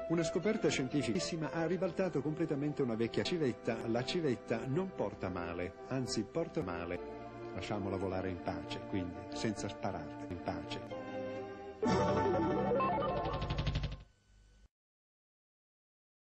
Una scoperta scientificissima ha ribaltato completamente una vecchia civetta. La civetta non porta male, anzi porta male. Lasciamola volare in pace, quindi, senza sparare, in pace.